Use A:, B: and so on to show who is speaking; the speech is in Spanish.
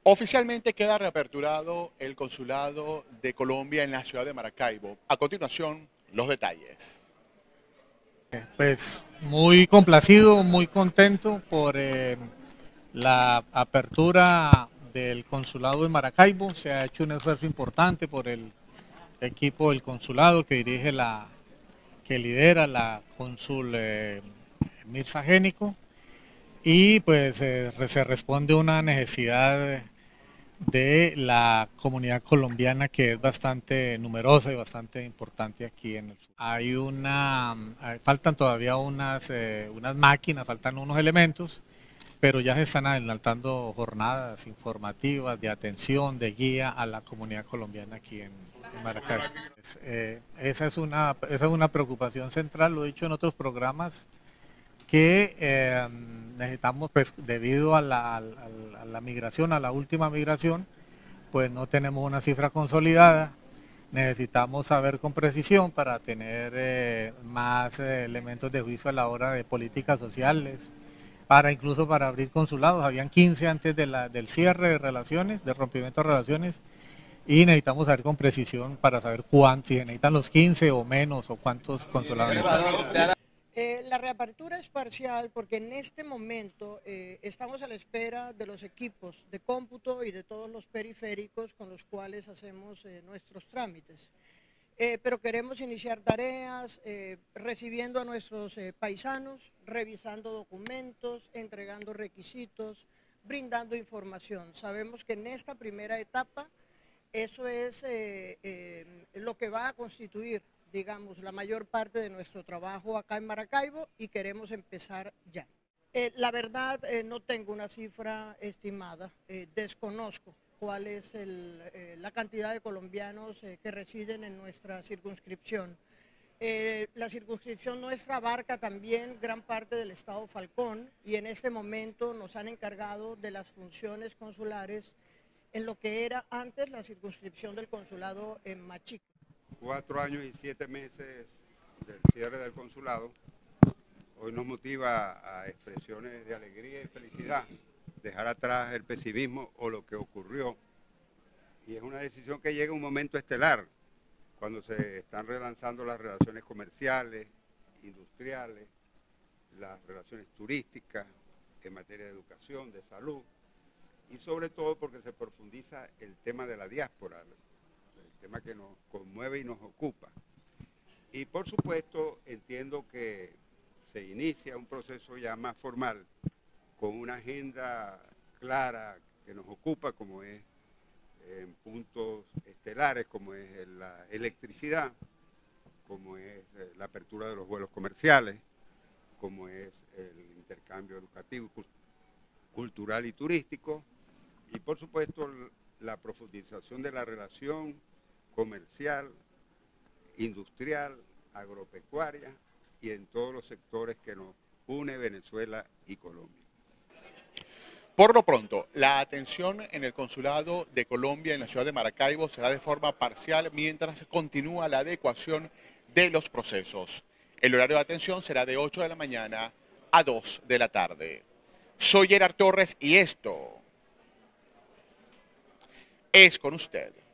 A: Oficialmente queda reaperturado el consulado de Colombia en la ciudad de Maracaibo. A continuación, los detalles.
B: Pues muy complacido, muy contento por la apertura del consulado de Maracaibo. Se ha hecho un esfuerzo importante por el equipo del consulado que lidera la cónsul Mirza Génico, y pues se responde a una necesidad de la comunidad colombiana, que es bastante numerosa y bastante importante aquí en el sur. Faltan todavía unas máquinas, faltan unos elementos, pero ya se están adelantando jornadas informativas de atención, de guía a la comunidad colombiana aquí en Maracaibo. Esa es una preocupación central, lo he dicho en otros programas, que necesitamos, pues debido a la migración, a la última migración, pues no tenemos una cifra consolidada. Necesitamos saber con precisión para tener más elementos de juicio a la hora de políticas sociales, incluso para abrir consulados. Habían 15 antes del cierre de relaciones, del rompimiento de relaciones, y necesitamos saber con precisión para saber cuántos, si se necesitan los 15 o menos, o cuántos consulados necesitan.
C: La reapertura es parcial porque en este momento estamos a la espera de los equipos de cómputo y de todos los periféricos con los cuales hacemos nuestros trámites. Pero queremos iniciar tareas, recibiendo a nuestros paisanos, revisando documentos, entregando requisitos, brindando información. Sabemos que en esta primera etapa eso es lo que va a constituir, digamos, la mayor parte de nuestro trabajo acá en Maracaibo, y queremos empezar ya. La verdad, no tengo una cifra estimada, desconozco cuál es la cantidad de colombianos que residen en nuestra circunscripción. La circunscripción nuestra abarca también gran parte del estado Falcón, y en este momento nos han encargado de las funciones consulares en lo que era antes la circunscripción del consulado en Machico.
D: 4 años y 7 meses del cierre del consulado, hoy nos motiva a expresiones de alegría y felicidad, dejar atrás el pesimismo o lo que ocurrió, y es una decisión que llega en un momento estelar, cuando se están relanzando las relaciones comerciales, industriales, las relaciones turísticas, en materia de educación, de salud, y sobre todo porque se profundiza el tema de la diáspora, el tema que nos conmueve y nos ocupa. Y por supuesto entiendo que se inicia un proceso ya más formal, con una agenda clara que nos ocupa, como es en puntos estelares, como es la electricidad, como es la apertura de los vuelos comerciales, como es el intercambio educativo, cultural y turístico, y por supuesto la profundización de la relación comercial, industrial, agropecuaria y en todos los sectores que nos une Venezuela y Colombia.
A: Por lo pronto, la atención en el consulado de Colombia en la ciudad de Maracaibo será de forma parcial mientras continúa la adecuación de los procesos. El horario de atención será de 8 de la mañana a 2 de la tarde. Soy Gerard Torres y esto es con usted.